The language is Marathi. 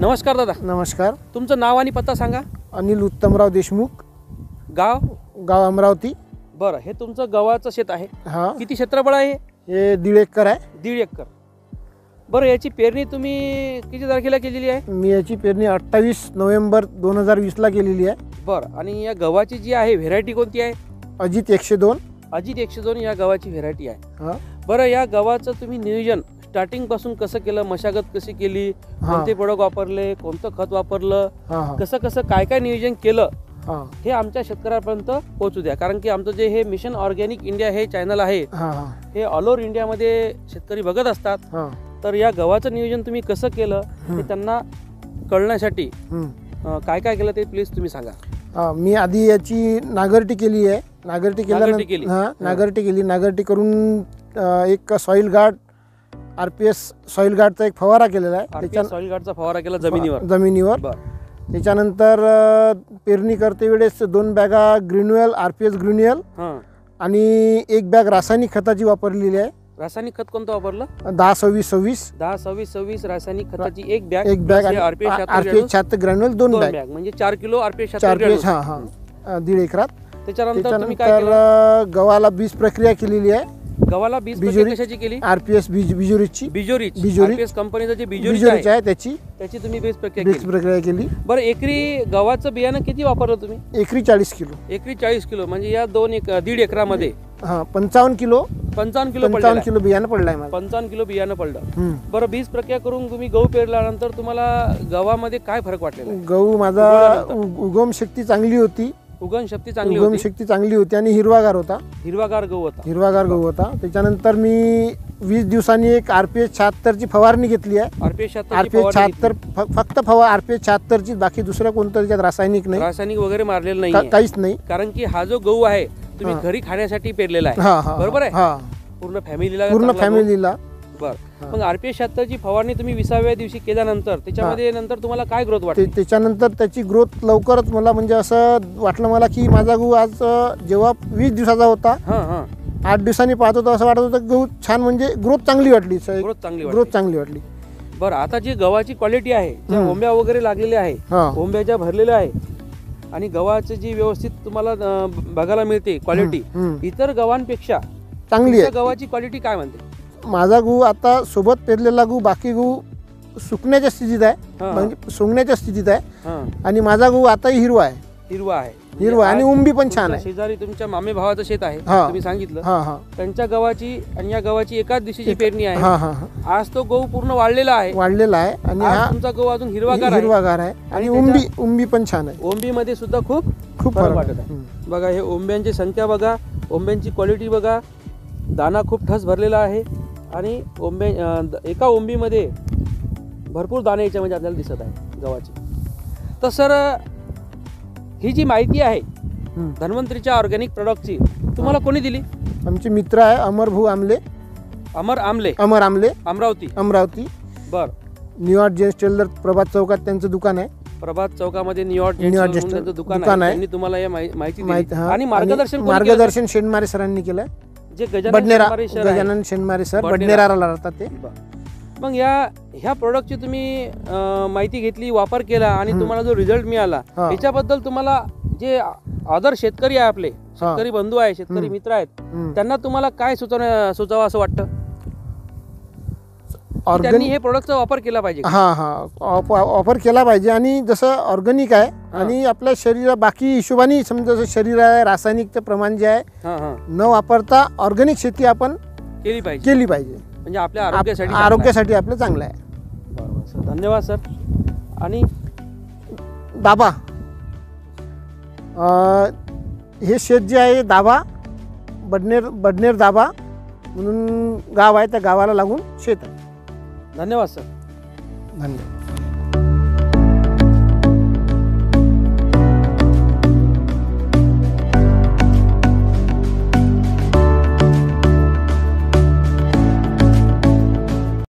नमस्कार दादा. नमस्कार. तुमचं नाव आणि पत्ता सांगा. अनिल उत्तमराव देशमुख, गाव अमरावती. बरं, हे तुमचं गव्हाचं शेत आहे. हां, किती क्षेत्रफळ आहे? हे 1.5 एकर आहे. 1.5 एकर. बरं, याची पेरणी तुम्ही किती तारखेला केलेली आहे? मी याची पेरणी 28 नोव्हेंबर 2020ला केलेली आहे. बरं, आणि या गव्हाची जी आहे व्हेरायटी कोणती आहे? अजित 102. अजित 102 या गव्हाची व्हेरायटी आहे. हां, बरं, या गव्हाचं तुम्ही नियोजन स्टार्टिंग पासून कसं केलं? मशागत कशी केली? कोणते प्रोडक्ट वापरले? कोणतं खत वापरलं? हां, कसं काय नियोजन केलं हां, हे आमच्या शेतकऱ्यापर्यंत पोहोचू द्या. कारण की आमचं जे हे मिशन ऑर्गॅनिक इंडिया हे चॅनल आहे, हां, हे ऑल ओव्हर इंडियामध्ये शेतकरी बघत असतात. हां, तर या गव्हाचं नियोजन तुम्ही कसं केलं हे त्यांना कळण्यासाठी काय केलं ते प्लीज तुम्ही सांगा. हां. मी आधी याची नांगरटी केली आहे. नांगरटी केली. हां, नांगरटी केली. नांगरटी करून एक सॉईल गार्ड, RPS सॉईल गार्डचा एक फवारा केलेला आहे. सॉइल गार्डचा फवारा केला जमिनीवर. बरं. त्याच्यानंतर पेरणी करते वेळेस 2 बॅगा ग्रीनवेल, RPS ग्रीनवेल आणि 1 बॅग रासायनिक खताची वापरलेली आहे. रासायनिक खत कोणतं वापरलं? 10-26-26 रासायनिक खताची एक बॅग आणि RPS 76 ग्रॅन्युअल 2 बॅग म्हणजे 4 किलो RPS 4 हां हां 1.5 एकरात. त्याच्यानंतर तुम्ही काय केलं? गव्हाला बीज प्रक्रिया केलेली आहे. गव्हाला बीज प्रक्रिया कशाची केली? RPS बिजोरीची. RPS कंपनीचं जे बिजोरी आहे त्याची तुम्ही बीज प्रक्रिया केली. बरं, एकरी गव्हाचं बियाणं किती वापरलं तुम्ही? एकरी 40 किलो. एकरी 40 किलो म्हणजे या 1.5 एकरामध्ये 55 किलो बियाणं पडलंय मला. 55 किलो बियाणं पडलं. बरं, बीज प्रक्रिया करून तुम्ही गहू पेरल्यानंतर तुम्हाला गव्हामध्ये काय फरक वाटलेला? गहू माझा उगम शक्ती चांगली होती. उगम शक्ती चांगली होती आणि हिरवागार होता. हिरवागार गहू होता. त्याच्यानंतर मी 20 दिवसांनी एक RPS 76 ची फवारणी घेतली आहे. RPS 76 फक्त RPS 76 ची, बाकी दुसरं कोणतं त्याच्यात रासायनिक वगैरे मारलेलं नाही, काहीच नाही. कारण की हा जो गहू आहे तुम्ही घरी खाण्यासाठी पेरलेला आहे. बरोबर आहे. पूर्ण फॅमिलीला. बरं, मग RPS 76 ची फवारणी तुम्ही 20व्या दिवशी केल्यानंतर त्याच्यामध्ये नंतर तुम्हाला काय ग्रोथ वाटते? त्याच्यानंतर त्याची ग्रोथ लवकरच मला म्हणजे असं वाटलं मला की माझा गहू आज जेव्हा 20 दिवसाचा होता, 8 दिवसांनी पाहत होतो, असं वाटत होतं गहू छान, म्हणजे ग्रोथ चांगली वाटली. बरं, आता जी गव्हाची क्वालिटी आहे, ज्या ओंब्या वगैरे लागलेल्या आहे, ओंब्याच्या भरलेल्या आहे आणि गव्हाची जी व्यवस्थित तुम्हाला बघायला मिळते क्वालिटी, इतर गव्हांपेक्षा चांगली आहे. गव्हाची क्वालिटी काय म्हणते? माझा गहू आता सोबत पेरलेला गहू, बाकी गहू सुकण्याच्या स्थितीत आहे, म्हणजे सोंगण्याच्या स्थितीत आहे. आणि माझा गहू आताही हिरवा आहे आणि उंबी पण छान आहे. शेजारी तुमच्या मामे भावाचं शेत आहे, तुम्ही सांगितलं. त्यांच्या गव्हाची आणि या गव्हाची एकाच दिवशीची पेरणी आहे. आज तो गहू पूर्ण वाढलेला आहे आणि हा तुमचा गहू अजून हिरवागार आहे आणि उंबी पण छान आहे. ओंबीमध्ये सुद्धा खूप फरक वाटत आहे. बघा, हे ओंब्यांची संख्या बघा, ओंब्यांची क्वालिटी बघा, दाना खूप ठस भरलेला आहे आणि एका ओंबीमध्ये भरपूर दाणे याच्यामध्ये आपल्याला दिसत आहे गव्हाची. तर सर, ही जी माहिती आहे धन्वंतरीच्या ऑर्गॅनिक प्रोडक्टची तुम्हाला कोणी दिली? आमचे मित्र आहे अमर आमले, अमरावती. बर, न्यूयॉर्क जेन्स टेलर प्रभात चौकात त्यांचं दुकान आहे. प्रभात चौकामध्ये न्यूयॉर्क जेन्स दुकान आहे. त्यांनी तुम्हाला या माहिती आणि मार्गदर्शन शेंडमारे सरांनी केलं. जे गजानन शेंडमारे सर बडनेराला राहतात ते. मग ह्या प्रोडक्टची तुम्ही माहिती घेतली, वापर केला आणि तुम्हाला जो रिझल्ट मिळाला, याच्याबद्दल तुम्हाला जे अदर शेतकरी आहे, आपले शेतकरी बंधू आहे, शेतकरी मित्र आहेत, त्यांना तुम्हाला काय सुचवावं असं वाटतं? त्यांनी हे प्रोडक्टचा वापर केला पाहिजे. वापर केला पाहिजे. आणि जसं ऑर्गॅनिक आहे आणि आपल्या शरीरा बाकी हिशोबाने, समजा जसं शरीर आहे, रासायनिकचं प्रमाण जे आहे न वापरता ऑर्गॅनिक शेती आपण केली पाहिजे. म्हणजे आपल्या आरोग्यासाठी आपलं चांगलं आहे. बरोबर सर, धन्यवाद सर. आणि दाबा, हे शेत जे आहे दाबा, बडनेर दाबा म्हणून गाव आहे, त्या गावाला लागून शेत आहे. धन्यवाद सर. धन्यवाद.